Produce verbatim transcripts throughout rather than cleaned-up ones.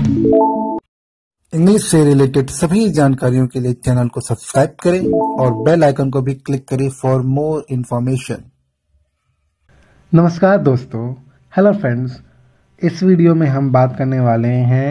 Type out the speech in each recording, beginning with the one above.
English से related सभी जानकारियों के लिए चैनल को सब्सक्राइब करें और बेल आइकन को भी क्लिक करें फॉर मोर इन्फॉर्मेशन। नमस्कार दोस्तों, हेलो फ्रेंड्स। इस वीडियो में हम बात करने वाले हैं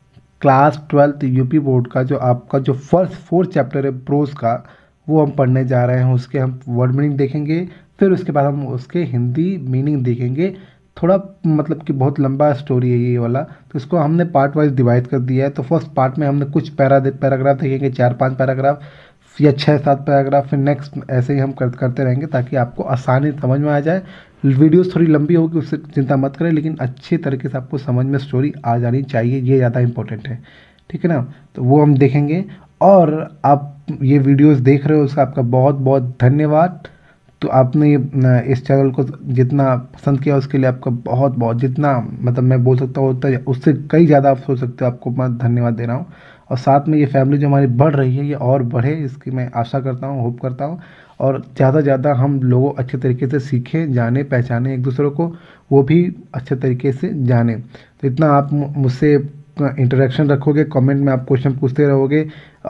क्लास ट्वेल्थ यूपी बोर्ड का जो आपका जो फर्स्ट फोर्थ चैप्टर है प्रोज का, वो हम पढ़ने जा रहे हैं। उसके हम वर्ड मीनिंग देखेंगे, फिर उसके बाद हम उसके हिंदी मीनिंग देखेंगे। थोड़ा मतलब कि बहुत लंबा स्टोरी है ये वाला, तो इसको हमने पार्ट वाइज डिवाइड कर दिया है। तो फर्स्ट पार्ट में हमने कुछ पैरा पैराग्राफ देखेंगे, चार पांच पैराग्राफ या छः सात पैराग्राफ, फिर नेक्स्ट ऐसे ही हम कर, करते रहेंगे ताकि आपको आसानी समझ में आ जाए। वीडियोस थोड़ी लंबी होगी, उससे चिंता मत करें, लेकिन अच्छे तरीके से आपको समझ में स्टोरी आ जानी चाहिए, ये ज़्यादा इंपॉर्टेंट है। ठीक है ना, तो वो हम देखेंगे। और आप ये वीडियोस देख रहे हो उसका आपका बहुत बहुत धन्यवाद। तो आपने ये इस चैनल को जितना पसंद किया उसके लिए आपका बहुत बहुत, जितना मतलब मैं बोल सकता हूँ उतना, उससे कई ज़्यादा आप सोच सकते हो, आपको मैं धन्यवाद दे रहा हूँ। और साथ में ये फैमिली जो हमारी बढ़ रही है ये और बढ़े, इसकी मैं आशा करता हूँ, होप करता हूँ। और ज़्यादा ज़्यादा हम लोग अच्छे तरीके से सीखें, जाने, पहचाने एक दूसरे को, वो भी अच्छे तरीके से जाने। तो इतना आप मुझसे इंटरेक्शन रखोगे, कमेंट में आप क्वेश्चन पूछते रहोगे,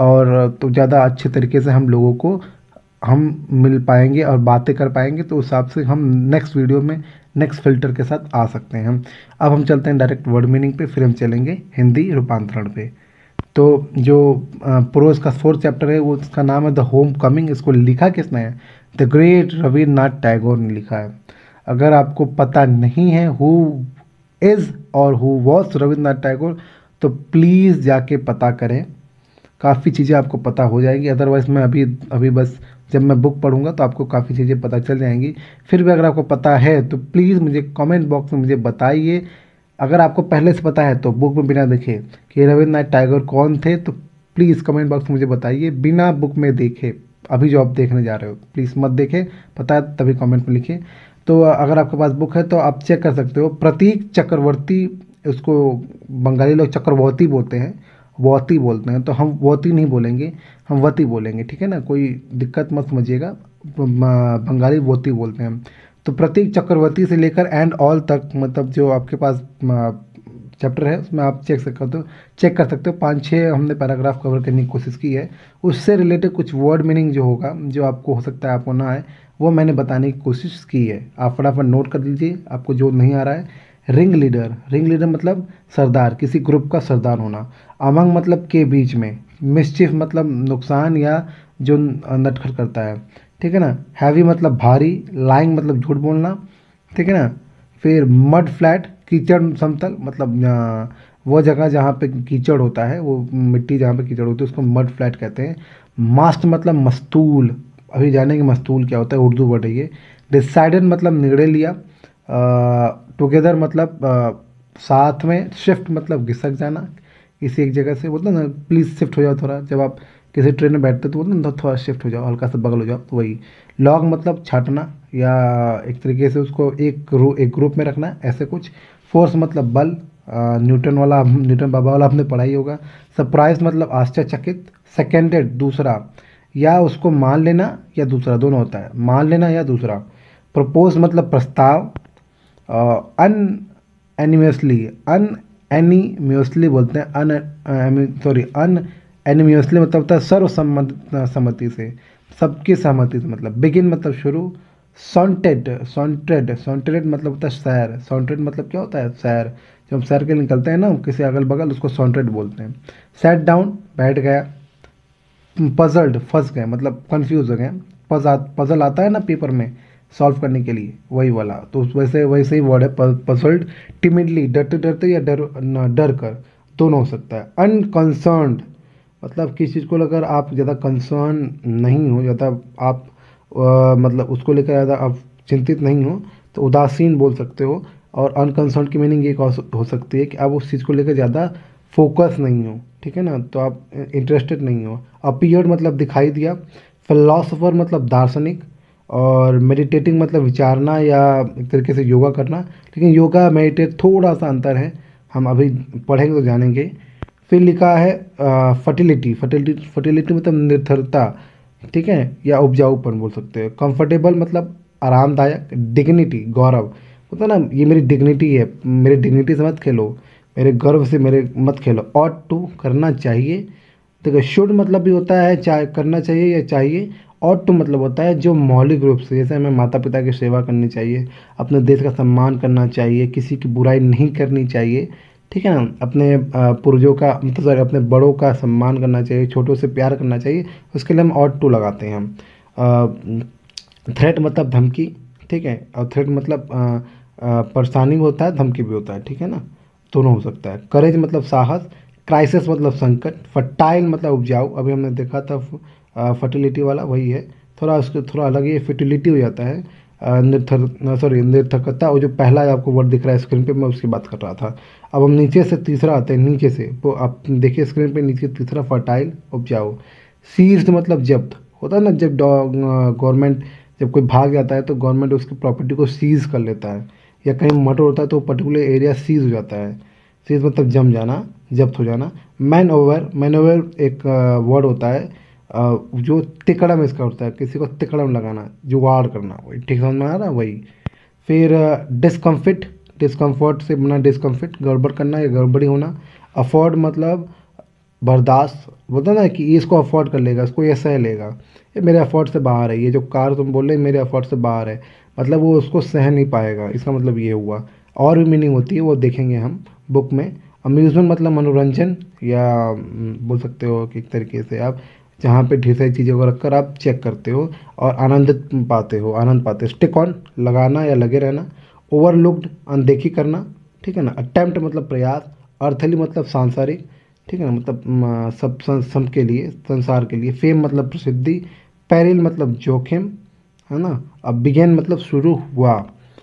और तो ज़्यादा अच्छे तरीके से हम लोगों को हम मिल पाएंगे और बातें कर पाएंगे। तो उस हिसाब से हम नेक्स्ट वीडियो में नेक्स्ट फिल्टर के साथ आ सकते हैं। हम अब हम चलते हैं डायरेक्ट वर्ड मीनिंग पे, फिर हम चलेंगे हिंदी रूपांतरण पे। तो जो प्रोज का फोर्थ चैप्टर है वो, उसका नाम है द होम कमिंग। इसको लिखा किसने है? द ग्रेट रविन्द्रनाथ टैगोर ने लिखा है। अगर आपको पता नहीं है हु इज़ और हु वॉज रविन्द्रनाथ टैगोर, तो प्लीज़ जाके पता करें, काफ़ी चीज़ें आपको पता हो जाएगी। अदरवाइज़ मैं अभी अभी बस जब मैं बुक पढ़ूंगा तो आपको काफ़ी चीज़ें पता चल जाएंगी। फिर भी अगर आपको पता है तो प्लीज़ मुझे कमेंट बॉक्स में मुझे बताइए। अगर आपको पहले से पता है तो बुक में बिना देखे कि रविन्द्रनाथ टैगोर कौन थे, तो प्लीज़ कमेंट बॉक्स में मुझे बताइए, बिना बुक में देखे। अभी जो आप देखने जा रहे हो प्लीज़ मत देखें, पता है तभी कमेंट में लिखिए। तो अगर आपके पास बुक है तो आप चेक कर सकते हो। प्रतीक चक्रवर्ती, उसको बंगाली लोग चक्रवर्ती बोलते हैं, वती बोलते हैं, तो हम वती नहीं बोलेंगे, हम वती बोलेंगे। ठीक है ना, कोई दिक्कत मत समझिएगा, बंगाली वती बोलते हैं। तो प्रतीक चक्रवर्ती से लेकर एंड ऑल तक, मतलब जो आपके पास चैप्टर है उसमें आप चेक सकते हो चेक कर सकते हो। पाँच छः हमने पैराग्राफ कवर करने की कोशिश की है। उससे रिलेटेड कुछ वर्ड मीनिंग जो होगा, जो आपको हो सकता है आपको ना आए, वो मैंने बताने की कोशिश की है। आप फटाफट नोट कर लीजिए आपको जो नहीं आ रहा है। रिंग लीडर, रिंग लीडर मतलब सरदार, किसी ग्रुप का सरदार होना। अमंग मतलब के बीच में। मिस्चिफ मतलब नुकसान या जो नटखट करता है। ठीक है ना। हैवी मतलब भारी। लाइंग मतलब झूठ बोलना। ठीक है ना। फिर मड फ्लैट, कीचड़ समतल, मतलब आ, वो जगह जहाँ पे कीचड़ होता है, वो मिट्टी जहाँ पे कीचड़ होती है उसको मड फ्लैट कहते हैं। मास्ट मतलब मस्तूल, अभी जानेंगे मस्तूल क्या होता है, उर्दू वर्ड है ये। डिसाइडेड मतलब निर्णय लिया। टुगेदर मतलब आ, साथ में। शिफ्ट मतलब घिसक जाना, किसी एक जगह से बोलते हैं ना, प्लीज़ शिफ्ट हो जाओ थोड़ा, जब आप किसी ट्रेन में बैठते तो बोलते हैं ना थोड़ा शिफ्ट हो जाओ, हल्का सा बगल हो जाओ, तो वही। लॉग मतलब छाटना, या एक तरीके से उसको एक ग्रुप एक ग्रुप में रखना, ऐसे कुछ। फोर्स मतलब बल, न्यूटन वाला, न्यूटन बाबा वाला आपने पढ़ा ही होगा। सरप्राइज मतलब आश्चर्यचकित। सेकेंडेड दूसरा, या उसको मान लेना या दूसरा, दोनों होता है, मान लेना या दूसरा। प्रपोज मतलब प्रस्ताव। अन एनिमसली, अन एनिम्यूसली बोलते हैं, अन सॉरी अन एनिम्यूसली मतलब होता है सर्वसम्मति सहमति से, सबकी सहमति से। मतलब बिगिन मतलब शुरू। सॉन्टेड, सॉन्टेड सॉन्टेड मतलब होता है सैर। सॉन्टेड मतलब क्या होता है? सैर। जब हम सैर के लिए निकलते हैं ना किसी अगल बगल, उसको सॉन्टेड बोलते हैं। सेट डाउन बैठ गया। पजल्ड फंस गए, मतलब कंफ्यूज हो गए। पज आ, पजल आता है ना पेपर में सॉल्व करने के लिए, वही वाला। तो उस वैसे वैसे ही वर्ड है पजल्ड। टिमिडली डरते डरते या डर न, डर कर, दोनों हो सकता है। अनकंसर्न्ड मतलब किसी चीज़ को लेकर आप ज़्यादा कंसर्न नहीं हो, ज़्यादा आप आ, मतलब उसको लेकर ज़्यादा आप चिंतित नहीं हो, तो उदासीन बोल सकते हो। और अनकंसर्न की मीनिंग एक हो हो सकती है कि आप उस चीज़ को लेकर ज़्यादा फोकस नहीं हो। ठीक है ना, तो आप इंटरेस्टेड नहीं हो। अपीयर्ड मतलब दिखाई दिया। फिलोसोफर मतलब दार्शनिक। और मेडिटेटिंग मतलब विचारना या एक तरीके से योगा करना, लेकिन योगा मेडिटेट थोड़ा सा अंतर है, हम अभी पढ़ेंगे तो जानेंगे। फिर लिखा है फर्टिलिटी, फर्टिलिटी फर्टिलिटी मतलब निर्भरता। ठीक है, या उपजाऊपन बोल सकते हैं। कंफर्टेबल मतलब आरामदायक। डिग्निटी गौरव, होता है ना, ये मेरी डिग्निटी है, मेरी डिग्निटी से मत खेलो। मेरे गर्व से मेरे मत खेलो। ऑट टू करना चाहिए। देखो शुड मतलब भी होता है चाहे करना चाहिए या चाहिए। ऑट टू मतलब होता है जो मौलिक रूप से, जैसे हमें माता पिता की सेवा करनी चाहिए, अपने देश का सम्मान करना चाहिए, किसी की बुराई नहीं करनी चाहिए, ठीक है ना, अपने अ, पूर्वजों का मतलब sorry, अपने बड़ों का सम्मान करना चाहिए, छोटों से प्यार करना चाहिए, उसके लिए हम ऑट टू लगाते हैं हम। थ्रेट मतलब धमकी, ठीक है, और थ्रेट मतलब अ, अ, परेशानी भी होता है, धमकी भी होता है, ठीक है ना, दोनों हो सकता है। करेज मतलब साहस, क्राइसिस मतलब संकट, फर्टाइल मतलब उपजाऊ, अभी हमने देखा था फर्टिलिटी वाला वही है, थोड़ा उसको थोड़ा अलग ही फर्टिलिटी हो जाता है। अ, निर्थर सॉरी निरर्थकता, और जो पहला आपको वर्ड दिख रहा है स्क्रीन पे, मैं उसकी बात कर रहा था। अब हम नीचे से तीसरा आते हैं, नीचे से वो आप देखिए स्क्रीन पे नीचे तीसरा फर्टाइल उपजाऊ। सीज्ड मतलब जब्त होता है ना, जब गवर्नमेंट जब कोई भाग जाता है तो गवर्नमेंट उसकी प्रॉपर्टी को सीज कर लेता है, या कहीं मर्डर होता है तो पर्टिकुलर एरिया सीज हो जाता है। सीज मतलब जम जाना, जब्त हो जाना। मैन ओवर, मैन ओवर एक वर्ड होता है अ, जो तिकड़म इसका होता है, किसी को तिकड़म लगाना, जुगाड़ करना, वही ठीक समझ में आ रहा है वही। फिर डिस्कम्फिट, डिस्कम्फर्ट से बना डिस्कम्फिट, गड़बड़ करना या गड़बड़ी होना। अफोर्ड मतलब बर्दाश्त, बोलता ना कि ये इसको अफोर्ड कर लेगा, इसको ये सह लेगा, ये मेरे अफोर्ड से बाहर है, ये जो कार तुम बोल रहे हैं मेरे अफोर्ड से बाहर है, मतलब वो उसको सह नहीं पाएगा, इसका मतलब ये हुआ। और भी मीनिंग होती है वो देखेंगे हम बुक में। अम्यूज़मेंट मतलब मनोरंजन, या हम्म, बोल सकते हो कि एक तरीके से आप जहाँ पे ढेर सारी चीज़ों को रखकर आप चेक करते हो और आनंदित पाते हो, आनंद पाते हो। स्टिक ऑन लगाना या लगे रहना। ओवरलुक्ड अनदेखी करना, ठीक है ना। अटेम्प्ट मतलब प्रयास। अर्थली मतलब सांसारिक, ठीक है ना, मतलब म, सब सं- सब के लिए, संसार के लिए। फेम मतलब प्रसिद्धि। पेरिल मतलब जोखिम, है ना। अब बिगेन मतलब शुरू हुआ।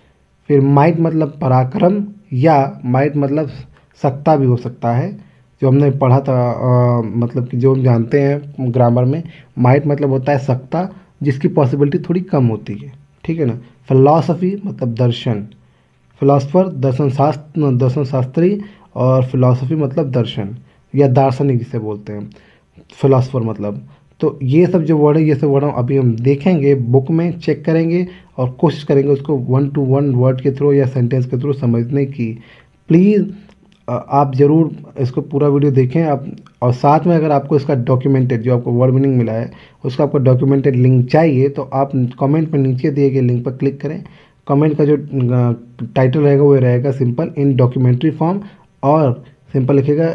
फिर माइट मतलब पराक्रम, या माइट मतलब सकता भी हो सकता है, जो हमने पढ़ा था अ, मतलब कि जो हम जानते हैं ग्रामर में, माइट मतलब होता है सकता, जिसकी पॉसिबिलिटी थोड़ी कम होती है, ठीक है ना। फिलॉसफी मतलब दर्शन, फिलोसफर दर्शन शास्त्र, दर्शन शास्त्री, और फिलॉसफी मतलब दर्शन या दार्शनिक जिसे बोलते हैं, फिलोसफर मतलब। तो ये सब जो वर्ड है, ये सब वर्ड हम अभी हम देखेंगे बुक में, चेक करेंगे और कोशिश करेंगे उसको वन टू वन वर्ड के थ्रू या सेंटेंस के थ्रू समझने की। प्लीज़ आप ज़रूर इसको पूरा वीडियो देखें आप, और साथ में अगर आपको इसका डॉक्यूमेंटेड जो आपको वर्ड मीनिंग मिला है उसका आपको डॉक्यूमेंटेड लिंक चाहिए तो आप कमेंट में नीचे दिए गए लिंक पर क्लिक करें। कमेंट का जो टाइटल रहेगा वो रहेगा सिंपल इन डॉक्यूमेंट्री फॉर्म, और सिंपल लिखेगा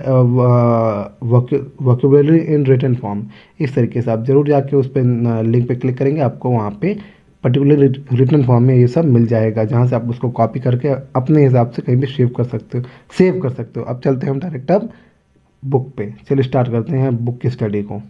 वोकेबलरी इन रिटन फॉर्म। इस तरीके से आप ज़रूर जाके उस पर लिंक पे क्लिक करेंगे, आपको वहाँ पे पर्टिकुलर रिटन फॉर्म में ये सब मिल जाएगा, जहाँ से आप उसको कॉपी करके अपने हिसाब से कहीं भी सेव कर सकते हो, सेव कर सकते हो। अब चलते हैं हम डायरेक्ट अब बुक पे, चलिए स्टार्ट करते हैं बुक की स्टडी को।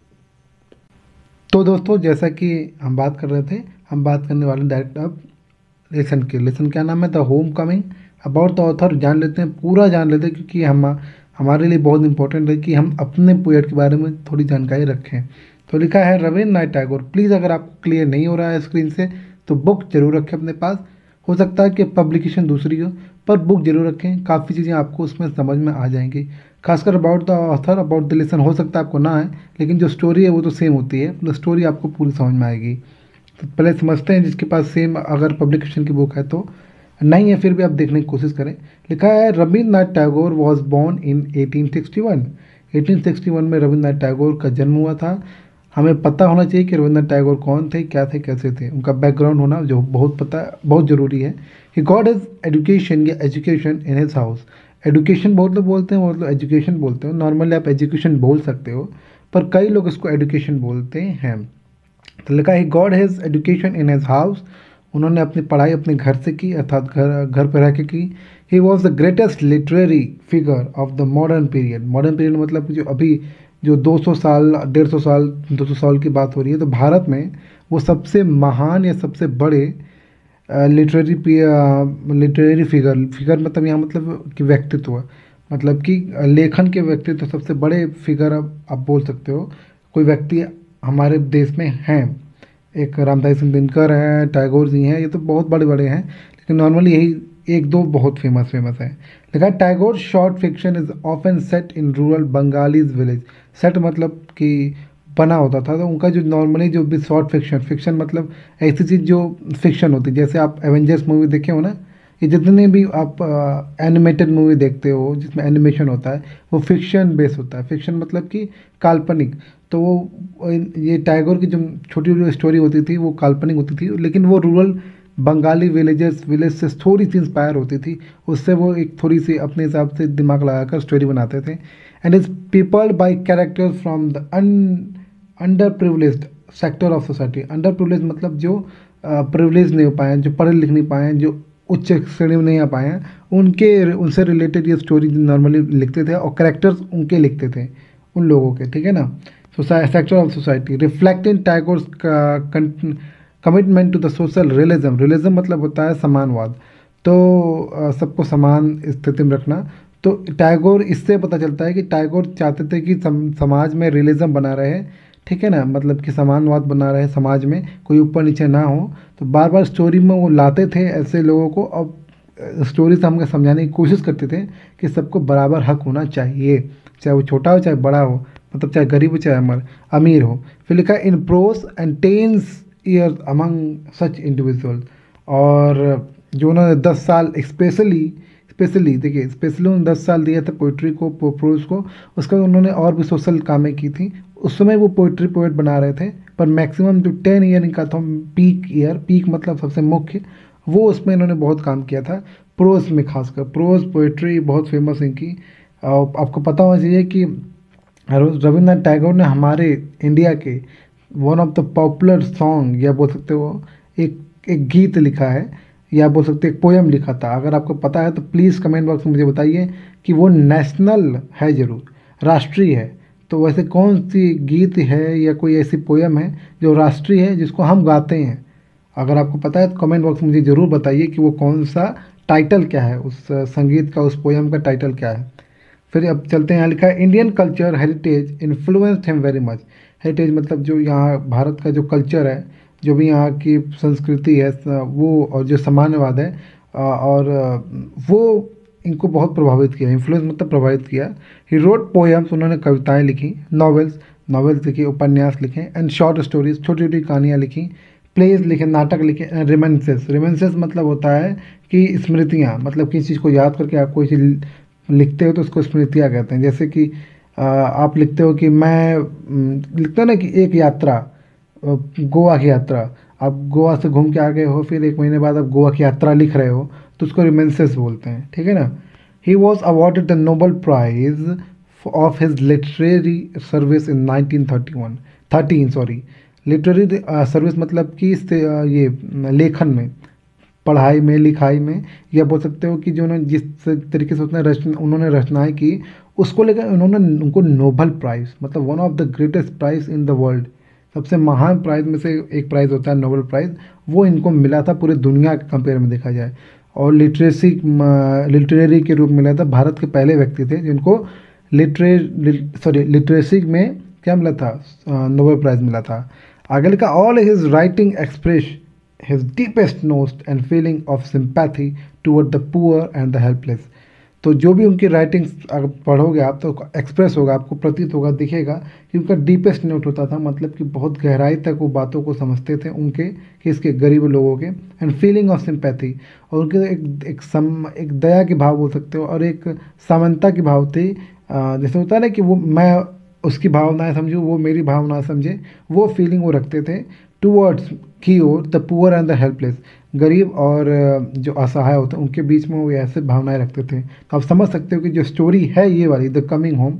तो दोस्तों जैसा कि हम बात कर रहे थे, हम बात करने वाले डायरेक्ट अब लेसन के। लेसन क्या नाम है? The homecoming. About the author जान लेते हैं, पूरा जान लेते हैं, क्योंकि हम हमारे लिए बहुत इंपॉर्टेंट है कि हम अपने पोएट के बारे में थोड़ी जानकारी रखें। तो लिखा है रविन्द्रनाथ टैगोर। प्लीज़ अगर आपको क्लियर नहीं हो रहा है स्क्रीन से तो बुक जरूर रखें अपने पास। हो सकता है कि पब्लिकेशन दूसरी हो, पर बुक जरूर रखें, काफ़ी चीज़ें आपको उसमें समझ में आ जाएंगी। खासकर about the author, about the lesson हो सकता है आपको ना आए, लेकिन जो स्टोरी है वो तो सेम होती है, द स्टोरी आपको पूरी समझ में आएगी। तो पहले समझते हैं जिसके पास सेम अगर पब्लिकेशन की बुक है तो। नहीं है फिर भी आप देखने की कोशिश करें। लिखा है Rabindranath Tagore was born in eighteen sixty one. Eighteen sixty one में रविन्द्रनाथ टैगोर का जन्म हुआ था। हमें पता होना चाहिए कि रविन्द्रनाथ टैगोर कौन थे, क्या थे, कैसे थे, उनका बैकग्राउंड होना जो बहुत पता बहुत ज़रूरी है। ही गॉट हिज एजुकेशन या education in his house. Education बहुत लोग बोलते हैं, बहुत लोग एजुकेशन बोलते हो, नॉर्मली आप एजुकेशन बोल सकते हो, पर कई लोग इसको एजुकेशन बोलते हैं। तो लिखा he got has education in his house. उन्होंने अपनी पढ़ाई अपने घर से की, अर्थात घर घर पर रह के की। He was the greatest literary figure of the modern period. Modern period मतलब जो अभी जो दो सौ साल, डेढ़ सौ साल, दो सौ साल की बात हो रही है, तो भारत में वो सबसे महान या सबसे बड़े लिटरेरी लिटरेरी फिगर, फिगर मतलब यहाँ मतलब कि व्यक्तित्व, मतलब कि लेखन के व्यक्तित्व सबसे बड़े फिगर आप, आप बोल सकते हो, कोई व्यक्ति हमारे देश में हैं। एक रामधारी सिंह दिनकर हैं, टैगोर जी हैं, ये तो बहुत बड़े बड़े हैं, लेकिन नॉर्मली यही एक दो बहुत फेमस फेमस है। लिखा है Tagore short fiction is often set in rural Bengalis village. Set मतलब कि बना होता था, तो उनका जो नॉर्मली जो भी शॉर्ट फिक्शन, फिक्शन मतलब ऐसी चीज़ जो फिक्शन होती है, जैसे आप एवेंजर्स मूवी देखे हो ना, ये जितने भी आप एनिमेटेड मूवी देखते हो जिसमें एनिमेशन होता है वो फिक्शन बेस होता है। फिक्शन मतलब कि काल्पनिक। तो वो ये टैगोर की जो छोटी छोटी स्टोरी होती थी वो काल्पनिक होती थी, लेकिन वो रूरल बंगाली विलेजेस विलेज से थोड़ी सी इंस्पायर होती थी। उससे वो एक थोड़ी सी अपने हिसाब से दिमाग लगाकर स्टोरी बनाते थे। And is peopled by characters from the un underprivileged sector of society. Underprivilege मतलब जो प्रिवलेज नहीं हो पाए, जो पढ़े लिख नहीं पाए, जो उच्च श्रेणी में नहीं आ पाए हैं, उनके उनसे रिलेटेड ये स्टोरी नॉर्मली लिखते थे और करेक्टर्स उनके लिखते थे उन लोगों के, ठीक है ना। Sector of society reflecting Tagore's commitment to the social realism. Realism मतलब होता है समानवाद, तो अ, सबको समान स्थिति में रखना। तो टैगोर इससे पता चलता है कि टैगोर चाहते थे कि सम, समाज में रियलिज्म बना रहे, ठीक है ना, मतलब कि समानवाद बना रहे समाज में, कोई ऊपर नीचे ना हो। तो बार बार स्टोरी में वो लाते थे ऐसे लोगों को और स्टोरी से हमको समझाने की कोशिश करते थे कि सबको बराबर हक होना चाहिए, चाहे वो छोटा हो चाहे बड़ा हो, मतलब चाहे गरीब हो चाहे अमर अमीर हो। फिर लिखा in prose and tense years among such individual. और जो उन्होंने दस साल स्पेशली स्पेशली देखिए स्पेशली उन्होंने दस साल दिया था पोइट्री को, प्रोज को। उसके बाद उन्होंने और भी सोशल कामें की थी। उस समय वो पोइट्री पोएट बना रहे थे, पर मैक्सिमम जो टेन ईयर का था पीक ईयर, पीक मतलब सबसे मुख्य, वो उसमें इन्होंने बहुत काम किया था। प्रोज में खासकर प्रोज पोइट्री बहुत फेमस इनकी। और आपको पता होना चाहिए कि रविंद्रनाथ टैगोर ने हमारे इंडिया के one of the popular song या बोल सकते हो एक एक गीत लिखा है, या बोल सकते एक पोएम लिखा था। अगर आपको पता है तो प्लीज़ कमेंट बॉक्स में मुझे बताइए कि वो नेशनल है, ज़रूर राष्ट्रीय है। तो वैसे कौन सी गीत है या कोई ऐसी पोएम है जो राष्ट्रीय है जिसको हम गाते हैं? अगर आपको पता है तो कमेंट बॉक्स में मुझे ज़रूर बताइए कि वो कौन सा टाइटल क्या है, उस संगीत का, उस पोएम का टाइटल क्या है। फिर अब चलते हैं, यहाँ लिखा है Indian culture heritage influenced him very much. Heritage मतलब जो यहाँ भारत का जो कल्चर है, जो भी यहाँ की संस्कृति है वो, और जो सामान्यवाद है, और वो इनको बहुत प्रभावित किया। इन्फ्लुएंस मतलब प्रभावित किया। ही रोट पोएम्स, उन्होंने कविताएं लिखी, नॉवेल्स नॉवेल्स लिखे, उपन्यास लिखे, एंड शॉर्ट स्टोरीज छोटी छोटी कहानियाँ लिखी, प्लेज लिखे, नाटक लिखे, एंड रिमेंसेस। रिमेंसेस मतलब होता है कि स्मृतियाँ, मतलब किसी चीज़ को याद करके आप कोई चीज़ लिखते हो तो उसको स्मृतियाँ कहते हैं। जैसे कि आ, आप लिखते हो कि मैं लिखते हो ना कि एक यात्रा, गोवा की यात्रा, आप गोवा से घूम के आ गए हो, फिर एक महीने बाद आप गोवा की यात्रा लिख रहे हो, तो उसको रिमेंसेस बोलते हैं, ठीक है ना। He was awarded the Nobel prize of his literary service in nineteen thirty one thirteen sorry literary service मतलब कि ये लेखन में, पढ़ाई में, लिखाई में, या बोल सकते हो कि जो उन्होंने जिस तरीके से उसने रचना उन्होंने रचनाएं की, उसको लेकर उन्होंने उनको नोबल प्राइज़, मतलब one of the greatest prize in the world, सबसे महान प्राइज़ में से एक प्राइज़ होता है नोबल प्राइज़, वो इनको मिला था पूरे दुनिया के कंपेयर में देखा जाए। और लिटरेसी लिटरेरी के रूप में मिला था। भारत के पहले व्यक्ति थे जिनको लिटरे सॉरी लिटरेसी में क्या मिला था, नोबेल प्राइज़ मिला था। आगे लिखा all his writing express his deepest notes and feeling of sympathy toward the poor and the helpless। तो जो भी उनकी राइटिंग्स अगर पढ़ोगे आप तो एक्सप्रेस होगा, आपको प्रतीत होगा, दिखेगा कि उनका डीपेस्ट नोट होता था, मतलब कि बहुत गहराई तक वो बातों को समझते थे उनके, कि इसके गरीब लोगों के। एंड फीलिंग ऑफ सिंपैथी, और उनके एक एक सम एक दया की भाव बोल सकते हो, और एक समानता की भाव थी। जैसे होता है ना कि वो मैं उसकी भावनाएं समझूँ, वो मेरी भावना समझे, वो फीलिंग वो रखते थे टूवर्ड्स की ओर the poor and the helpless, गरीब और जो असहाय होते हैं उनके बीच में वो ऐसे भावनाएं रखते थे। तो आप समझ सकते हो कि जो स्टोरी है ये वाली द कमिंग होम,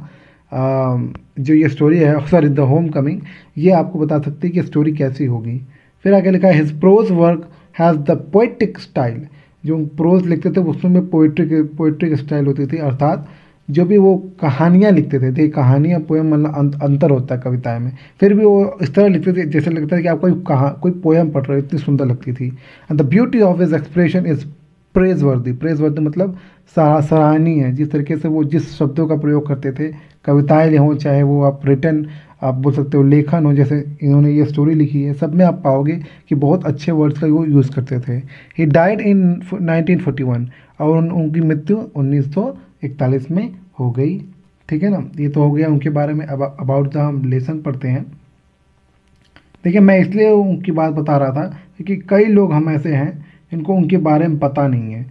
जो ये स्टोरी है सॉरी द होम कमिंग, ये आपको बता सकती है कि स्टोरी कैसी होगी। फिर आगे लिखा है his prose work has the poetic style. जो प्रोज लिखते थे उसमें पोइट्री पोइट्रिक स्टाइल होती थी, अर्थात जो भी वो कहानियाँ लिखते थे, देखिए कहानियाँ पोएम मतलब अंतर होता है कविताएं में, फिर भी वो इस तरह लिखते थे जैसे लगता है कि आप कोई कहा कोई पोएम पढ़ रहे हो, इतनी सुंदर लगती थी। And the beauty of his expression is praiseworthy. Praiseworthy मतलब सराहनीय है। जिस तरीके से वो जिस शब्दों का प्रयोग करते थे, कविताएं हों चाहे वो आप रिटर्न आप बोल सकते हो लेखन हो, जैसे इन्होंने ये स्टोरी लिखी है, सब में आप पाओगे कि बहुत अच्छे वर्ड्स का वो यूज़ करते थे। He died in nineteen forty one, और उन, उनकी मृत्यु उन्नीस सौ इकतालीस में हो गई, ठीक है ना। ये तो हो गया उनके बारे में। अब अबाउट द हम लेसन पढ़ते हैं। देखिए मैं इसलिए उनकी बात बता रहा था क्योंकि कई लोग हम ऐसे हैं जिनको उनके बारे में पता नहीं है।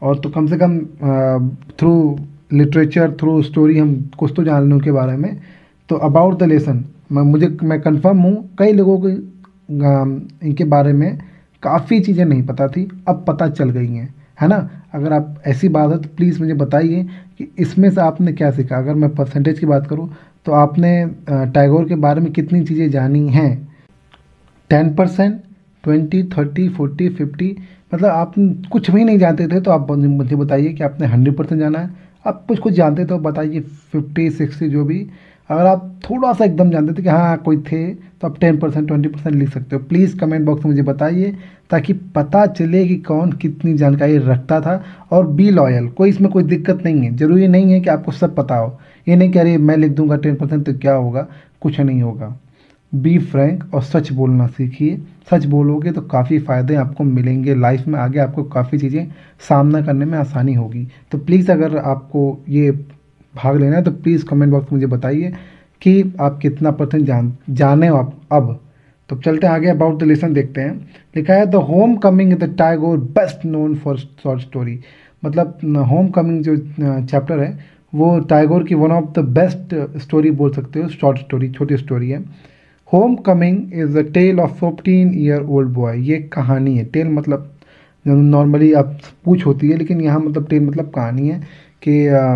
और तो कम से कम थ्रू लिटरेचर, थ्रू स्टोरी हम कुछ तो जान लें उनके बारे में। तो अबाउट द लेसन, मैं मुझे मैं कंफर्म हूँ कई लोगों को अ, इनके बारे में काफ़ी चीज़ें नहीं पता थी, अब पता चल गई हैं, है ना। अगर आप ऐसी बात है तो प्लीज़ मुझे बताइए कि इसमें से आपने क्या सीखा। अगर मैं परसेंटेज की बात करूँ तो आपने अ, टैगोर के बारे में कितनी चीज़ें जानी हैं? Ten percent, twenty, thirty, forty, fifty? मतलब आप कुछ भी नहीं जानते थे तो आप मुझे मुझे बताइए कि आपने हंड्रेड परसेंट जाना है। आप कुछ कुछ जानते तो बताइए फिफ्टी, सिक्सटी, जो भी। अगर आप थोड़ा सा एकदम जानते थे कि हाँ कोई थे, तो आप टेन परसेंट, ट्वेंटी परसेंट लिख सकते हो। प्लीज़ कमेंट बॉक्स में मुझे बताइए, ताकि पता चले कि कौन कितनी जानकारी रखता था। और बी लॉयल, कोई इसमें कोई दिक्कत नहीं है। ज़रूरी नहीं है कि आपको सब पता हो। ये नहीं कह रही मैं लिख दूंगा टेन परसेंट तो क्या होगा, कुछ नहीं होगा। बी फ्रैंक और सच बोलना सीखिए। सच बोलोगे तो काफ़ी फ़ायदे आपको मिलेंगे लाइफ में, आगे आपको काफ़ी चीज़ें सामना करने में आसानी होगी। तो प्लीज़ अगर आपको ये भाग लेना है तो प्लीज़ कमेंट बॉक्स में मुझे बताइए कि आप कितना परसेंट जान जाने हो आप अब। तो चलते हैं आगे, अबाउट द लेसन देखते हैं। लिखा है the homecoming is the Tagore best known for short story. मतलब होम कमिंग जो चैप्टर है वो टैगोर की one of the best story बोल सकते हो, शॉर्ट स्टोरी, छोटी स्टोरी है। Homecoming is the tale of fourteen year old boy. ये कहानी है, टेल मतलब नॉर्मली आप पूछ होती है, लेकिन यहाँ मतलब टेल मतलब कहानी है कि आ,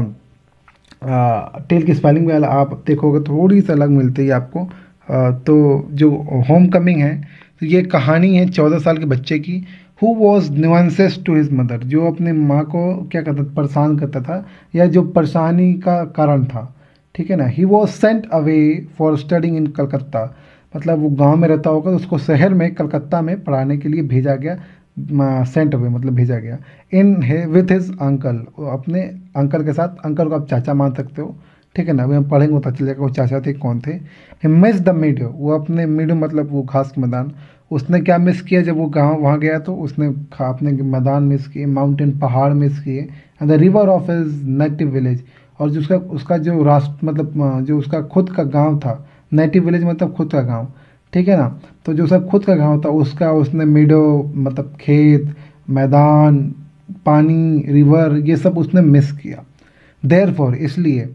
आ, टेल की स्पेलिंग में आप देखोगे थोड़ी सी अलग मिलती है आपको। आ, तो जो होम कमिंग है तो ये कहानी है चौदह साल के बच्चे की, who was nuances to his mother, जो अपने माँ को क्या करता परेशान करता था, या जो परेशानी का कारण था। ठीक है ना। He was sent away for studying in Calcutta. मतलब वो गांव में रहता होगा तो उसको शहर में कलकत्ता में पढ़ाने के लिए भेजा गया। सेंट अवे मतलब भेजा गया। इन विथ हिज अंकल, अपने अंकल के साथ। अंकल को आप चाचा मान सकते हो, ठीक है ना। अभी हम पढ़ेंगे पता चल जाएगा वो चाचा थे कौन थे। ही मिस द मीडो, वो अपने मीडो मतलब वो घास के मैदान। उसने क्या मिस किया जब वो गांव वहाँ गया, तो उसने खा- अपने मैदान मिस किए, माउंटेन पहाड़ मिस किए, and the river of his native village. और जो उसका उसका जो राष्ट्र मतलब अ, जो उसका खुद का गांव था, नेटिव विलेज मतलब खुद का गांव, ठीक है ना। तो जो सब खुद का गांव था उसका उसने मीडो मतलब खेत, मैदान, पानी, रिवर, ये सब उसने मिस किया। देयर फॉर, इसलिए,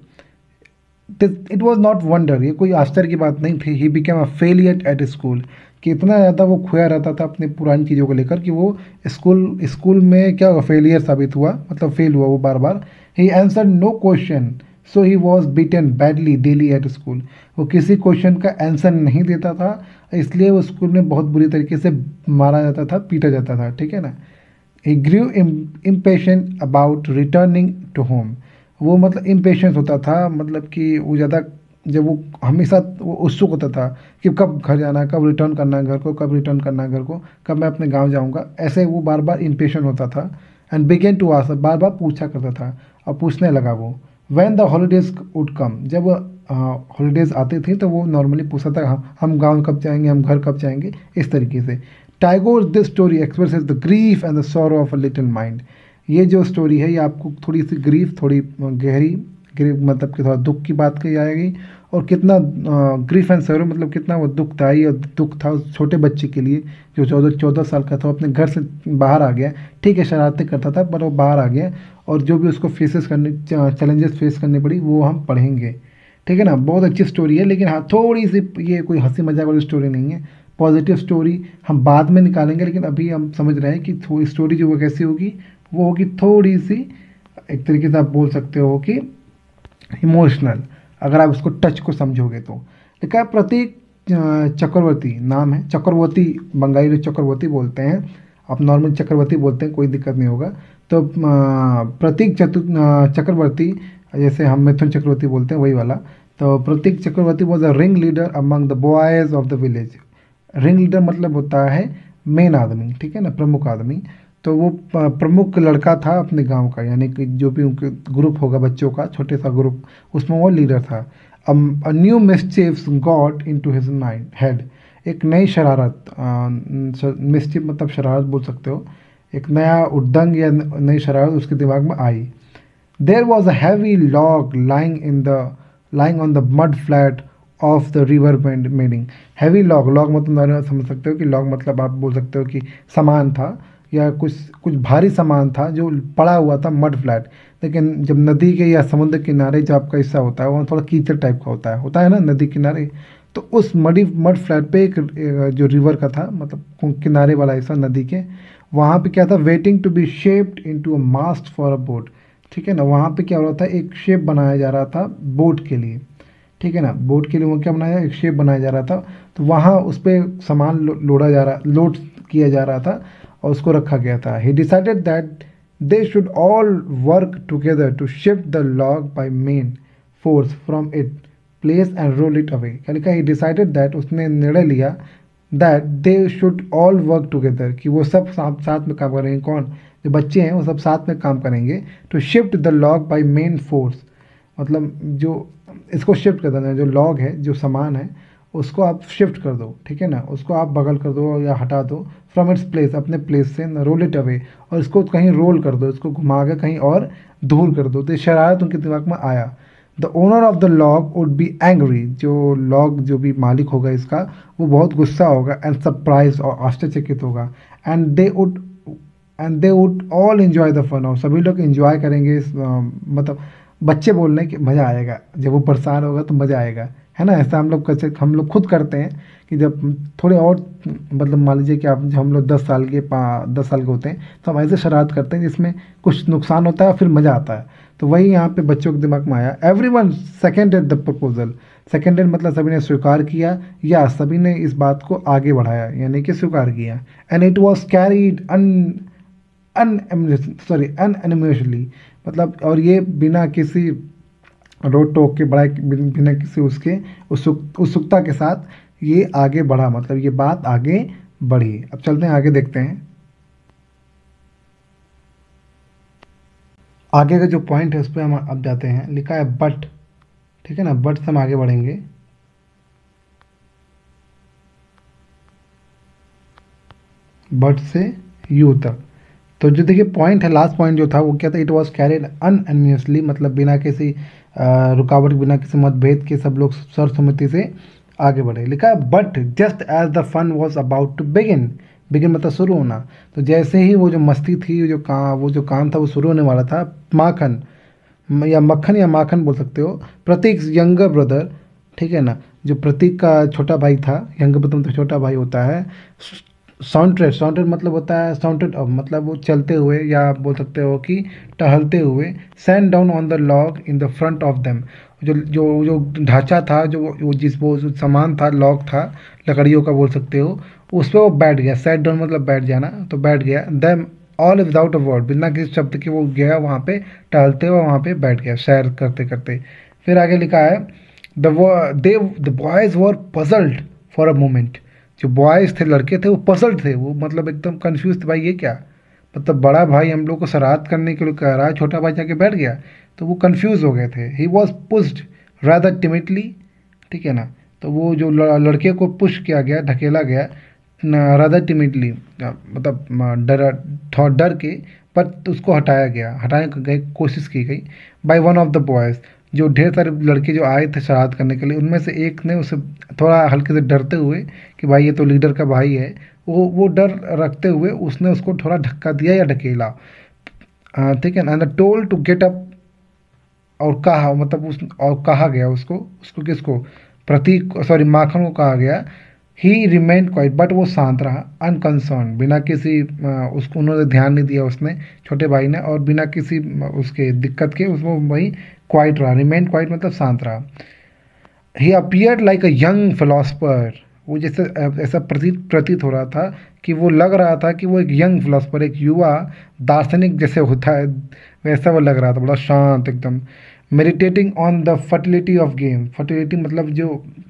इट वॉज नॉट वंडर, ये कोई आश्चर्य की बात नहीं थी। He became a failure at school, कि इतना ज़्यादा वो खोया रहता था अपनी पुरानी चीज़ों को लेकर कि वो स्कूल स्कूल में क्या हुआ, फेलियर साबित हुआ, मतलब फेल हुआ वो बार बार। He answer no question, so he was beaten badly daily at school. वो किसी क्वेश्चन का आंसर नहीं देता था, इसलिए वो स्कूल में बहुत बुरी तरीके से मारा जाता था, पीटा जाता था, ठीक है ना। He grew impatient about returning to home. वो मतलब इम्पेशेंस होता था, मतलब कि वो ज़्यादा, जब वो हमेशा वो उत्सुक होता था कि कब घर जाना है, कब रिटर्न करना है घर को, कब रिटर्न करना है घर को, कब मैं अपने गांव जाऊंगा, ऐसे वो बार बार इम्पेशेंट होता था। एंड बिगेन टू आस्क, बार बार पूछा करता था और पूछने लगा वो। When the holidays would come, जब हॉलीडेज आती थी तो वो नॉर्मली पूछता था हम हम गाँव कब जाएंगे, हम घर कब जाएंगे, इस तरीके से। Tagore this story expresses the grief and the sorrow of a little mind. ये जो स्टोरी है ये आपको थोड़ी सी ग्रीफ, थोड़ी गहरी, ग्रीफ मतलब कि थोड़ा दुख की बात कही जाएगी। और कितना ग्रीफ एंड सैरो मतलब कितना वो दुखदाई और दुख था उस छोटे बच्चे के लिए जो चौदह चौदह साल का था, अपने घर से बाहर आ गया। ठीक है, शरारतें करता था पर वो बाहर आ गया, और जो भी उसको फेसेस करने चैलेंजेस फेस करनी पड़ी वो हम पढ़ेंगे, ठीक है ना। बहुत अच्छी स्टोरी है, लेकिन हाँ थोड़ी सी ये कोई हंसी मजाक वाली स्टोरी नहीं है। पॉजिटिव स्टोरी हम बाद में निकालेंगे, लेकिन अभी हम समझ रहे हैं कि थोड़ी स्टोरी जो वो कैसी होगी, वो होगी थोड़ी सी, एक तरीके से आप बोल सकते हो कि इमोशनल, अगर आप उसको टच को समझोगे तो। लिखा है प्रतीक अ, चक्रवर्ती नाम है, चक्रवर्ती बंगाली लोग चक्रवर्ती बोलते हैं, आप नॉर्मल चक्रवर्ती बोलते हैं, कोई दिक्कत नहीं होगा। तो अ, प्रतीक चतु अ, चक्रवर्ती, जैसे हम मिथुन चक्रवर्ती बोलते हैं वही वाला। तो Pratik Chakravarti was a ringleader among the boys of the village. Ringleader मतलब होता है मेन आदमी, ठीक है ना, प्रमुख आदमी। तो वो प- प्रमुख लड़का था अपने गांव का, यानी कि जो भी उनके ग्रुप होगा बच्चों का, छोटे सा ग्रुप, उसमें वो लीडर था। A new mischiefs got into his mind head. एक नई शरारत, मिस्चिफ मतलब शरारत बोल सकते हो, एक नया उद्दंग या नई शरारत उसके दिमाग में आई। There was a heavy log lying in the lying on the mud flat of the river waiting. Heavy log, log मतलब नॉर्मल समझ सकते हो कि लॉग मतलब आप बोल सकते हो कि सामान था, या कुछ कुछ भारी सामान था जो पड़ा हुआ था मड फ्लैट। लेकिन जब नदी के या समुद्र किनारे जो आपका हिस्सा होता है वहाँ थोड़ा कीचड़ टाइप का होता है होता है ना नदी किनारे। तो उस मडी मड फ्लैट पे एक एक जो रिवर का था, मतलब किनारे वाला हिस्सा नदी के, वहाँ पे क्या था, waiting to be shaped into a mast for a boat. ठीक है ना, वहाँ पे क्या हो रहा था, एक शेप बनाया जा रहा था बोट के लिए। ठीक है ना, बोट के लिए वो क्या बनाया, एक शेप बनाया जा रहा था। तो वहाँ उस पर सामान लो, लोड़ा जा रहा लोड किया जा रहा था और उसको रखा गया था। He decided that they should all work together to shift the log by main force from it place and roll it away. क्या लिखा, ही डिसाइडेड दैट, उसने निर्णय लिया, that they should all work together, कि वो सब साथ साथ में काम करेंगे। कौन, जो बच्चे हैं वो सब साथ में काम करेंगे। To shift the log by main force, मतलब जो इसको शिफ्ट कर देना, जो लॉग है, जो सामान है, उसको आप शिफ्ट कर दो। ठीक है ना, उसको आप बगल कर दो या हटा दो फ्रॉम इट्स प्लेस, अपने प्लेस से, रोल इट अवे, और इसको कहीं रोल कर दो, इसको घुमा के कहीं और दूर कर दो। तो शरारत उनके दिमाग में आया। The owner of the log would be angry, जो लॉग जो भी मालिक होगा इसका, वो बहुत गुस्सा होगा, एंड सरप्राइज, और आश्चर्यचकित होगा। And they would and they would all enjoy the fun, और सभी लोग एंजॉय करेंगे इस, अ, मतलब बच्चे बोल रहे हैं कि मज़ा आएगा, जब वो परेशान होगा तो मज़ा आएगा, है ना। ऐसा हम लोग कैसे हम लोग खुद करते हैं कि जब थोड़े और, मतलब मान लीजिए कि आप, जब हम लोग दस साल के पा दस साल के होते हैं तो हम ऐसे शरारत करते हैं जिसमें कुछ नुकसान होता है फिर मज़ा आता है। तो वही यहाँ पे बच्चों के दिमाग में आया। Everyone seconded the proposal, seconded मतलब सभी ने स्वीकार किया या सभी ने इस बात को आगे बढ़ाया, यानी कि स्वीकार किया। And it was carried un un sorry unanimously, मतलब, और ये बिना किसी रोक टोक के, बड़ा बिना किसी उसके उत्सुक उत्सुकता के साथ ये आगे बढ़ा, मतलब ये बात आगे बढ़ी। अब चलते हैं आगे, देखते हैं आगे का जो पॉइंट है उस पर हम अब जाते हैं। लिखा है बट, ठीक है ना, बट से हम आगे बढ़ेंगे। बट से यू तक। तो जो देखिए पॉइंट है, लास्ट पॉइंट जो था वो क्या था, इट वॉज कैरिड अनएनिमसली, मतलब बिना किसी अ, रुकावट, बिना किसी मतभेद के सब लोग सर्वसम्मति से आगे बढ़े। लिखा है but just as the fun was about to begin, begin मतलब शुरू होना। तो जैसे ही वो जो मस्ती थी, जो काम वो जो काम था वो शुरू होने वाला था, माखन म- या मक्खन या माखन बोल सकते हो, प्रतीक यंगर ब्रदर, ठीक है ना, जो प्रतीक का छोटा भाई था, यंगर ब्रदर मतलब छोटा भाई होता है। साउंटेड, साउंटेड मतलब होता है साउंटेड अब, मतलब वो चलते हुए, या आप बोल सकते हो कि टहलते हुए, sat down on the log in the front of them, जो जो जो ढांचा था, जो वो जिस वो जो सामान था, लॉग था लकड़ियों का बोल सकते हो, उस पर वो बैठ गया। सैट डाउन मतलब बैठ जाना, तो बैठ गया। Them all without a word, बिना किसी शब्द के वो गया वहाँ पे, टहलते हुए वहाँ पे बैठ गया, सैर करते करते। फिर आगे लिखा है the they the boys were puzzled for a moment, जो बॉयज थे, लड़के थे, वो पजल्ड थे, वो मतलब एकदम कंफ्यूज थे, भाई ये क्या, मतलब बड़ा भाई हम लोग को शरारत करने के लिए कह रहा है, छोटा भाई जाके बैठ गया। तो वो कंफ्यूज हो गए थे। He was pushed rather timidly, ठीक है ना, तो वो जो ल- लड़के को पुश किया गया, ढकेला गया, रादर टिमिडली मतलब म, डर थोड़ा डर के, पर उसको हटाया गया, हटाने की गई कोशिश की गई, by one of the boys, जो ढेर सारे लड़के जो आए थे शरारत करने के लिए, उनमें से एक ने उसे थोड़ा हल्के से डरते हुए कि भाई ये तो लीडर का भाई है, वो वो डर रखते हुए उसने उसको थोड़ा धक्का दिया या ढकेला। अ, ठीक है ना, and told to get up, और कहा, मतलब उस और कहा गया उसको उसको किसको, प्रतीक सॉरी माखन को कहा गया, ही रिमेंड क्वाइट, बट वो शांत रहा, अनकंसर्न, बिना किसी अ, उसको उन्होंने ध्यान नहीं दिया उसने, छोटे भाई ने, और बिना किसी अ, उसके दिक्कत के उसको वही क्वाइट रहा, रिमेंड क्वाइट मतलब शांत रहा। He appeared like a young philosopher, वो जैसे अ, ऐसा प्रतीत प्रतीत हो रहा था कि वो लग रहा था कि वो एक यंग फिलोसफर, एक युवा दार्शनिक जैसे होता है, वैसा वो लग रहा था, बड़ा शांत एकदम। Meditating on the fertility of game, fertility मतलब जो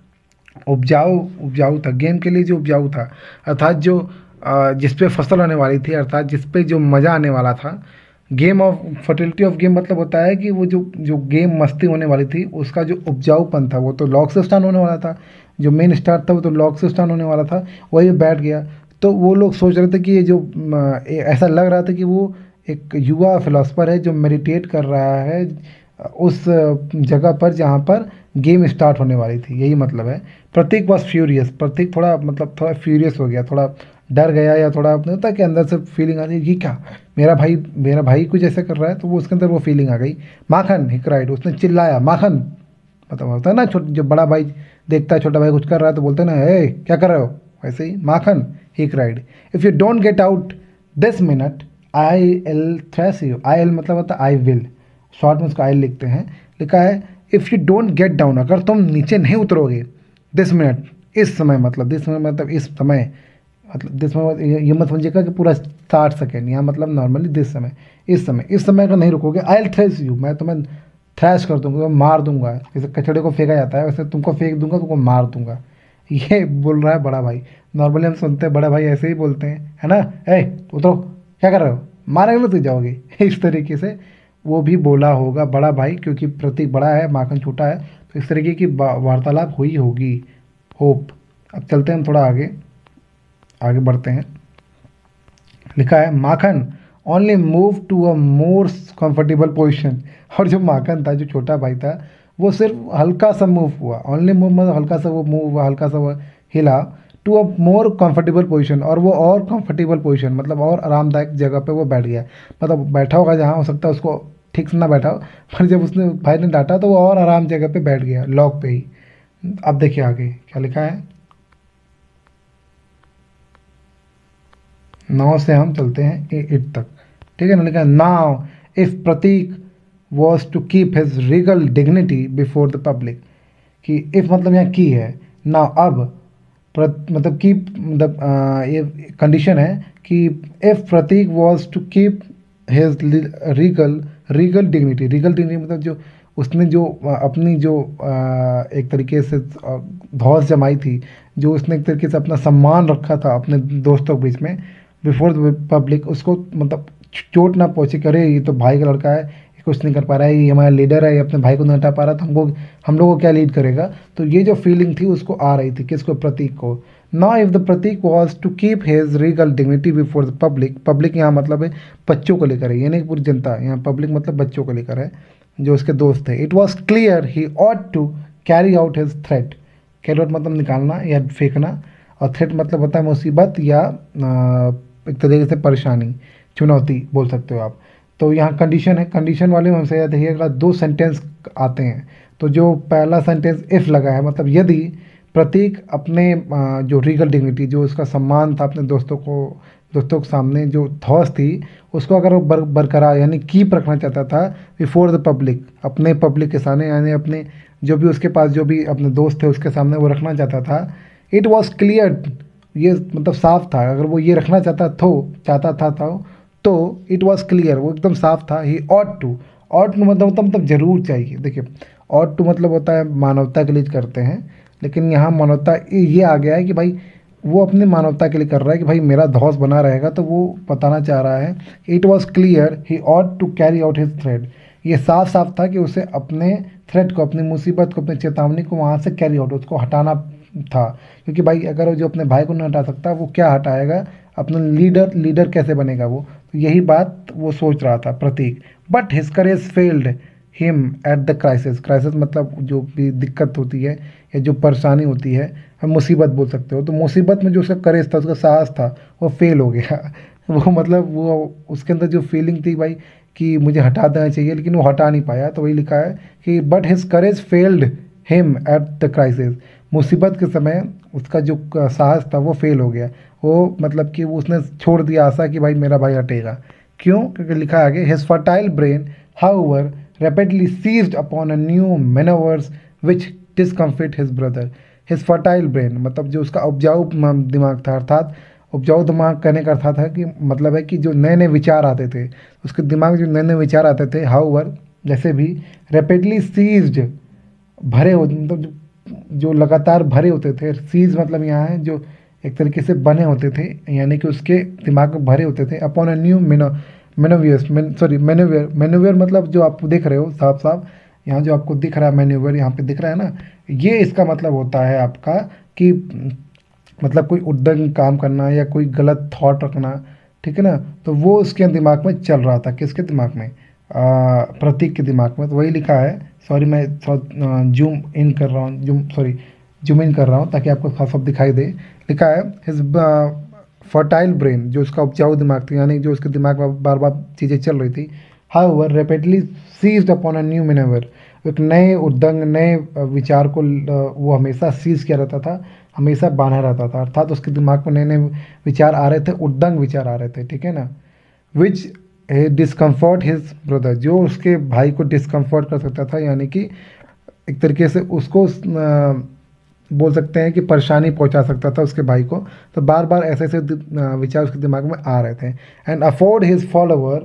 उपजाऊ उपजाऊ था, गेम के लिए जो उपजाऊ था, अर्थात जो अ, जिस पे फसल होने वाली थी, अर्थात जिस पे जो मज़ा आने वाला था। Game of fertility of game मतलब होता है कि वो जो जो गेम मस्ती होने वाली थी उसका जो उपजाऊपन था, वो तो लॉक से स्टार्ट होने वाला था, जो मेन स्टार्ट था वो तो लॉक से स्टार्ट होने वाला था, वही बैठ गया। तो वो लोग सोच रहे थे कि ये जो म, ए- ऐसा लग रहा था कि वो एक युवा फिलोसफर है जो मेडिटेट कर रहा है उस जगह पर जहाँ पर गेम स्टार्ट होने वाली थी, यही मतलब है। प्रतीक वॉज फ्यूरियस, प्रतीक थोड़ा मतलब थोड़ा फ्यूरियस हो गया, थोड़ा डर गया, या थोड़ा अपने होता है कि अंदर से फीलिंग आ रही, ये क्या, मेरा भाई मेरा भाई कुछ ऐसा कर रहा है, तो वो उसके अंदर वो फीलिंग आ गई। माखन, ही क्राइड, उसने चिल्लाया, माखन, मतलब होता है ना छोट जब बड़ा भाई देखता है छोटा भाई कुछ कर रहा है तो बोलते हैं ना, ए क्या कर रहे हो, वैसे ही Makhan, he cried, if you don't get out this minute I'll thrash you. I'll मतलब होता है आई विल, शॉर्ट में उसका आई लिखते हैं। लिखा है if you don't get down, अगर तुम नीचे नहीं उतरोगे, दिस मिनट, इस समय, मतलब दिस मिनट मतलब इस समय, मतलब दिस में ये ये मत समझिएगा कि पूरा साठ सेकेंड, यहाँ मतलब नॉर्मली दिस समय, इस समय, इस समय अगर नहीं रुकोगे, आई एल थ्रेस यू, मैं तुम्हें थ्रैश कर दूंगा, मार दूंगा, जैसे कचड़े को फेंका जाता है वैसे तुमको फेंक दूंगा, तुमको मार दूंगा। ये बोल रहा है बड़ा भाई। नॉर्मली हम सुनते हैं बड़ा भाई ऐसे ही बोलते हैं, है ना, ए उतरो, क्या कर रहे हो, मारेंगे ना, तू जाओगे इस तरीके से वो भी बोला होगा बड़ा भाई, क्योंकि प्रतीक बड़ा है, माखन छोटा है, तो इस तरीके की वा- वार्तालाप हुई होगी, होप। अब चलते हैं हम थोड़ा आगे, आगे बढ़ते हैं। लिखा है Makhan only move to a more comfortable position, और जो माखन था, जो छोटा भाई था, वो सिर्फ हल्का सा मूव हुआ, ओनली मूव मतलब हल्का सा वो मूव हुआ, हल्का सा वो हिला, to a more comfortable position, और वो और कंफर्टेबल पोजीशन मतलब और आरामदायक जगह पे वो बैठ गया। मतलब बैठा होगा जहाँ, हो सकता है उसको ठीक से ना बैठा हो, पर जब उसने भाई ने डांटा तो वो और आराम जगह पे बैठ गया, लॉक पे ही। अब देखिए आगे क्या लिखा है। नौ से हम चलते हैं एट तक, ठीक है ना। लिखा है now if Pratik was to keep his regal dignity before the public, कि इफ मतलब यहाँ की है, नाउ अब, प्रत, मतलब की मतलब आ, ये कंडीशन है कि if Pratik was to keep his regal regal dignity, regal dignity मतलब जो उसने जो आ, अपनी जो आ, एक तरीके से आ, धौस जमाई थी, जो उसने एक तरीके से अपना सम्मान रखा था अपने दोस्तों के बीच में, बिफोर द पब्लिक, उसको मतलब चोट ना पहुंचे, करे ये तो भाई का लड़का है, ये कुछ नहीं कर पा रहा है, ये हमारा लीडर है, ये अपने भाई को नहीं हटा पा रहा, तो हमको हम लोगों को क्या लीड करेगा। तो ये जो फीलिंग थी उसको आ रही थी, किसको, प्रतीक को। Now if the Pratik was to keep his regal dignity before the public, public यहाँ मतलब है बच्चों को लेकर है, ये नहीं पूरी जनता, यहाँ पब्लिक मतलब बच्चों को लेकर है, जो उसके दोस्त थे। It was clear he ought to carry out his threat, carry out मतलब निकालना या फेंकना, और थ्रेट मतलब होता है मुसीबत या आ, एक तरीके से परेशानी, चुनौती बोल सकते हो आप। तो यहाँ कंडीशन है, कंडीशन वाले में हमसे देखिएगा दो सेंटेंस आते हैं। तो जो पहला सेंटेंस इफ़ लगा है, मतलब यदि प्रतीक अपने आ, जो रीगल डिग्निटी, जो उसका सम्मान था अपने दोस्तों को, दोस्तों के सामने जो धौस थी, उसको अगर वो बर, बरकरार यानी कीप रखना चाहता था बिफोर द पब्लिक, अपने पब्लिक के सामने, यानी अपने जो भी उसके पास जो भी अपने दोस्त थे उसके सामने वो रखना चाहता था। इट वॉज क्लियर, ये मतलब साफ था, अगर वो ये रखना चाहता तो चाहता था, था तो इट वॉज क्लियर, वो एकदम साफ था। He ought to, ought to मतलब मतलब मतलब जरूर चाहिए। देखिए ऑट टू मतलब होता है मानवता के लिए करते हैं, लेकिन यहाँ मानवता ये आ गया है कि भाई वो अपनी मानवता के लिए कर रहा है, कि भाई मेरा धौस बना रहेगा, तो वो बताना चाह रहा है। It was clear he ought to carry out his thread, ये साफ साफ था कि उसे अपने थ्रेट को, अपनी मुसीबत को, अपनी चेतावनी को वहाँ से कैरी आउट, उसको हटाना था। क्योंकि भाई अगर वो जो अपने भाई को नहीं हटा सकता, वो क्या हटाएगा, अपना लीडर, लीडर कैसे बनेगा वो। तो यही बात वो सोच रहा था Pratik. But his courage failed him at the crisis, crisis मतलब जो भी दिक्कत होती है या जो परेशानी होती है, हम मुसीबत बोल सकते हो, तो मुसीबत में जो उसका करेज था, उसका साहस था, वो फेल हो गया वो मतलब वो उसके अंदर जो फीलिंग थी भाई कि मुझे हटा देना चाहिए, लेकिन वो हटा नहीं पाया। तो वही लिखा है कि but his courage failed him at the crisis, मुसीबत के समय उसका जो साहस था वो फेल हो गया। वो मतलब कि वो उसने छोड़ दिया आशा कि भाई मेरा भाई हटेगा। क्यों, क्योंकि लिखा है आगे, his fertile brain however rapidly seized upon a new maneuvers which discomfit his brother। his fertile brain मतलब जो उसका उपजाऊ म- दिमाग था, अर्थात उपजाऊ दिमाग कहने का अर्थ था कि मतलब है कि जो नए नए विचार आते थे उसके दिमाग, जो नए नए विचार आते थे, हाउएवर जैसे भी, रैपिडली सीज्ड भरे हो, मतलब जो, जो लगातार भरे होते थे, सीज मतलब यहाँ है जो एक तरीके से बने होते थे, यानी कि उसके दिमाग में भरे होते थे, अपॉन अ न्यू मिनो मेनोवियस सॉरी मेनोवियर, मेनोवियर मतलब जो आप देख रहे हो साफ साफ, यहाँ जो आपको दिख रहा है मेन्यूवर, यहाँ पे दिख रहा है ना, ये इसका मतलब होता है आपका कि मतलब कोई उद्दंड काम करना या कोई गलत थॉट रखना, ठीक है ना। तो वो उसके दिमाग में चल रहा था, किसके दिमाग में, प्रतीक के दिमाग में। तो वही लिखा है, सॉरी मैं जूम इन कर रहा हूँ, जूम सॉरी जूम इन कर रहा हूँ ताकि आपको साफ साफ दिखाई दे। लिखा है हिज फर्टाइल ब्रेन, जो उसका उपजाऊ दिमाग था, यानी जो उसके दिमाग में बार बार चीज़ें चल रही थी, however rapidly seized upon a new manoeuvre, एक नए उद्दंग, नए विचार को वो हमेशा सीज किया रहता था, हमेशा बांधा रहता था। अर्थात तो उसके दिमाग में नए नए विचार आ रहे थे, उद्दंग विचार आ रहे थे, ठीक है ना। विच डिस्कम्फर्ट हिज ब्रदर, जो उसके भाई को डिस्कम्फर्ट कर सकता था, यानी कि एक तरीके से उसको आ, बोल सकते हैं कि परेशानी पहुंचा सकता था उसके भाई को। तो बार बार ऐसे ऐसे विचार उसके दिमाग में आ रहे थे। And afford his follower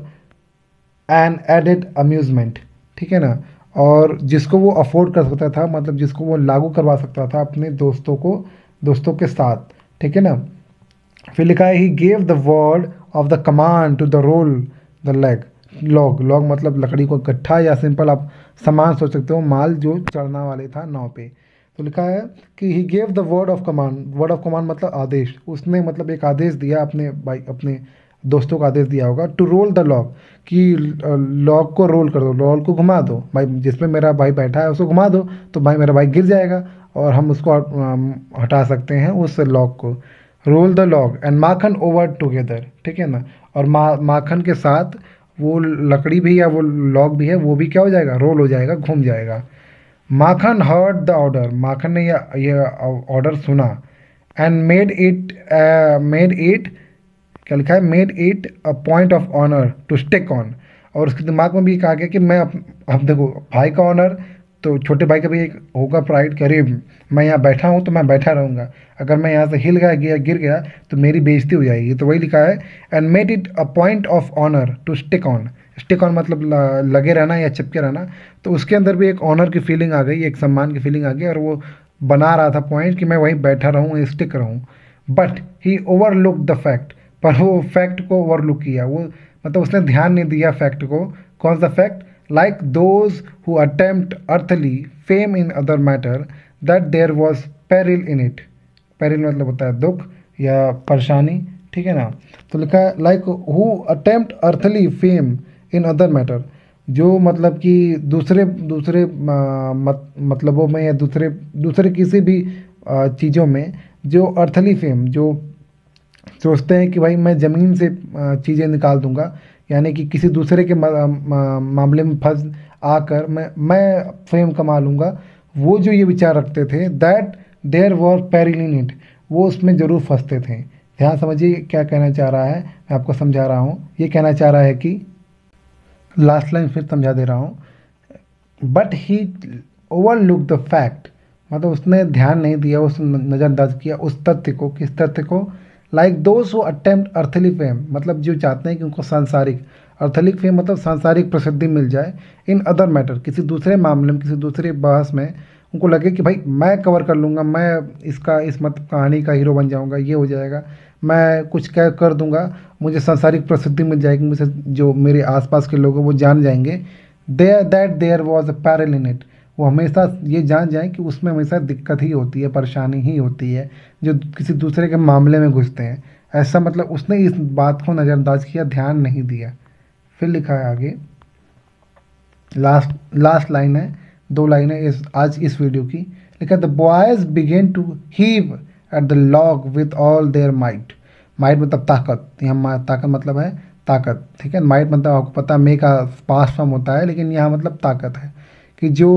and added amusement, ठीक है ना। और जिसको वो अफोर्ड कर सकता था, मतलब जिसको वो लागू करवा सकता था अपने दोस्तों को, दोस्तों के साथ, ठीक है ना। फिर लिखा है he gave the word of the command to the roll the leg, log, log मतलब लकड़ी को गट्ठा, या सिंपल आप सामान सोच सकते हो, माल जो चढ़ना वाले था नाव पे। तो लिखा है कि he gave the word of command, word of command मतलब आदेश, उसने मतलब एक आदेश दिया अपने भाई, अपने दोस्तों को आदेश दिया होगा, टू रोल द लॉग, कि लॉग को रोल कर दो, लॉग को घुमा दो भाई, जिसमें मेरा भाई बैठा है उसको घुमा दो, तो भाई मेरा भाई गिर जाएगा और हम उसको हटा सकते हैं उस लॉग को। Roll the log and Makhan over together, ठीक है ना। और मा माखन के साथ वो लकड़ी भी या वो लॉग भी है, वो भी क्या हो जाएगा, रोल हो जाएगा, घूम जाएगा। Makhan heard the order, Makhan ने यह ऑर्डर सुना। And made it made it क्या लिखा है, made it a point of honour to stick on, और उसके दिमाग में भी कहा गया कि मैं अब अब देखो भाई का ऑनर, तो छोटे भाई का भी एक होगा प्राइड, कि अरे मैं यहाँ बैठा हूँ तो मैं बैठा रहूँगा, अगर मैं यहाँ से हिल गया गया गिर गया तो मेरी बेइज्जती हो जाएगी। तो वही लिखा है and made it a point of honour to stick on, stick on मतलब लगे रहना या चिपके रहना। तो उसके अंदर भी एक ऑनर की फीलिंग आ गई, एक सम्मान की फीलिंग आ गई, और वो बना रहा था पॉइंट कि मैं वहीं बैठा रहूँ, स्टिक रहूँ। But he overlook the fact, पर वो फैक्ट को ओवरलुक किया, वो मतलब उसने ध्यान नहीं दिया फैक्ट को। कौन सा fact, like those who attempt earthly fame in other matter that there was peril in it, peril मतलब होता है दुख या परेशानी, ठीक है ना। तो लिखा है like who attempt earthly fame in other matter, जो मतलब कि दूसरे दूसरे मत, मतलबों में या दूसरे दूसरे किसी भी चीज़ों में जो अर्थली फेम, जो सोचते हैं कि भाई मैं ज़मीन से चीज़ें निकाल दूंगा, यानी कि किसी दूसरे के मामले में फंस आकर मैं मैं फेम कमा लूँगा, वो जो ये विचार रखते थे, that there were peril in it, वो उसमें ज़रूर फंसते थे। ध्यान समझिए क्या कहना चाह रहा है, मैं आपको समझा रहा हूँ। ये कहना चाह रहा है कि लास्ट लाइन फिर समझा दे रहा हूँ, but he overlook the fact, मतलब उसने ध्यान नहीं दिया, उस नज़रअंदाज किया उस तथ्य को, किस तथ्य को, like those who attempt earthly fame, मतलब जो चाहते हैं कि उनको सांसारिक, अर्थलिक फेम मतलब सांसारिक प्रसिद्धि मिल जाए, इन अदर मैटर किसी दूसरे मामले में, किसी दूसरे बहस में उनको लगे कि भाई मैं कवर कर लूँगा, मैं इसका इस मत कहानी का हीरो बन जाऊँगा, ये हो जाएगा, मैं कुछ कह कर दूंगा, मुझे सांसारिक प्रसिद्धि मिल जाएगी, मुझे जो मेरे आसपास के लोग हैं वो जान जाएंगे। There that there was a peril in it, वो हमेशा ये जान जाएं कि उसमें हमेशा दिक्कत ही होती है, परेशानी ही होती है, जो किसी दूसरे के मामले में घुसते हैं। ऐसा मतलब उसने इस बात को नज़रअंदाज किया, ध्यान नहीं दिया। फिर लिखा है आगे, लास्ट लास्ट लाइन है, दो लाइन है इस आज इस वीडियो की। लिखा the boys begin to heave at the log with all their might, might मतलब ताकत, यहाँ ताकत मतलब है ताकत, ठीक है। माइट मतलब आपको पता मे का पास फॉर्म होता है, लेकिन यहाँ मतलब ताकत है, कि जो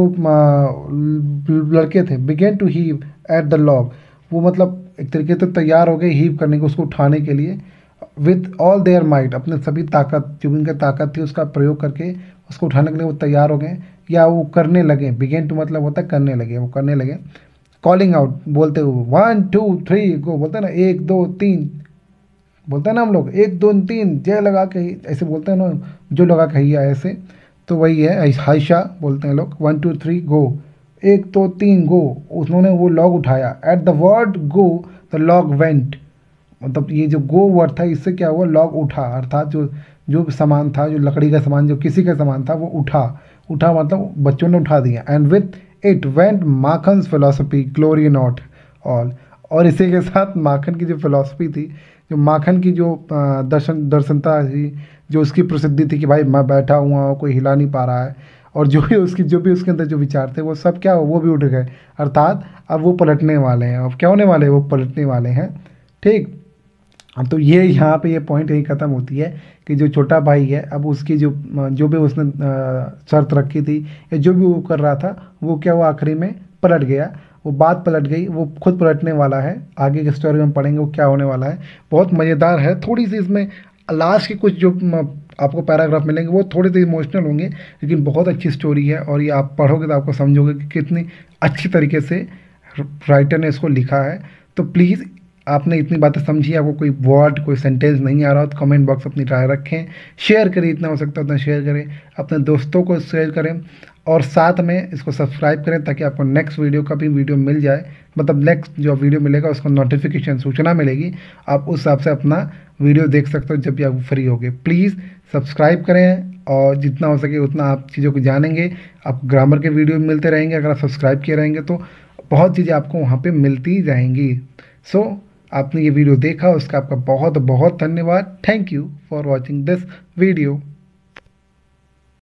लड़के थे begin to heave at the log, वो मतलब एक तरीके से तैयार हो गए हीव करने को, उसको उठाने के लिए, विथ ऑल देयर माइट अपने सभी ताकत, जो उनकी ताकत थी उसका प्रयोग करके उसको उठाने के लिए वो तैयार हो गए, या वो करने लगे। बिगेन टू मतलब होता है करने लगे, वो करने लगे। कॉलिंग आउट बोलते हुए, वन टू थ्री गो, बोलते हैं ना, एक दो तीन बोलते हैं ना हम लोग, एक दो तीन जय लगा के ऐसे बोलते हैं ना, जो लगा के हिया ऐसे, तो वही है हाइशा बोलते हैं लोग। वन टू थ्री गो, एक दो तीन गो, उन्होंने वो लॉग उठाया। At the word go the log went, मतलब ये जो गो वर्ड था इससे क्या हुआ, लॉग उठा, अर्थात जो जो सामान था, जो लकड़ी का सामान, जो किसी का सामान था वो उठा, उठा मतलब बच्चों ने उठा दिया। And with it went Makhan's philosophy glory not all, और इसी के साथ माखन की जो फिलोसफी थी, जो माखन की जो दर्शन दर्शनता थी, जो उसकी प्रसिद्धि थी कि भाई मैं बैठा हुआ हूँ, कोई हिला नहीं पा रहा है, और जो भी उसकी जो भी उसके अंदर जो विचार थे वो सब क्या हो, वो भी उठ गए। अर्थात अब वो पलटने वाले हैं। अब क्या होने वाले हैं, वो पलटने वाले हैं। ठीक। हाँ, तो ये यहाँ पे ये पॉइंट यही ख़त्म होती है कि जो छोटा भाई है, अब उसकी जो जो भी उसने अ, शर्त रखी थी या जो भी वो कर रहा था, वो क्या हुआ, आखिरी में पलट गया। वो बात पलट गई, वो खुद पलटने वाला है। आगे की स्टोरी में पढ़ेंगे वो क्या होने वाला है। बहुत मज़ेदार है। थोड़ी सी इसमें लास्ट के कुछ जो म, आपको पैराग्राफ मिलेंगे वो थोड़े से इमोशनल होंगे, लेकिन बहुत अच्छी स्टोरी है, और ये आप पढ़ोगे तो आपको समझोगे कि कितनी अच्छी तरीके से राइटर ने इसको लिखा है। तो प्लीज़, आपने इतनी बातें समझी, आपको कोई वर्ड कोई सेंटेंस नहीं आ रहा हो तो कमेंट बॉक्स अपनी राय रखें, शेयर करें, इतना हो सकता है उतना शेयर करें, अपने दोस्तों को शेयर करें, और साथ में इसको सब्सक्राइब करें ताकि आपको नेक्स्ट वीडियो का भी वीडियो मिल जाए। मतलब नेक्स्ट जो वीडियो मिलेगा उसको नोटिफिकेशन सूचना मिलेगी, आप उस हिसाब से अपना वीडियो देख सकते हो जब भी आप फ्री होगे। प्लीज़ सब्सक्राइब करें, और जितना हो सके उतना आप चीज़ों को जानेंगे। आप ग्रामर के वीडियो मिलते रहेंगे अगर आप सब्सक्राइब किए रहेंगे तो, बहुत चीज़ें आपको वहाँ पे मिलती जाएंगी। सो so, आपने ये वीडियो देखा उसका आपका बहुत बहुत धन्यवाद। Thank you for watching this video.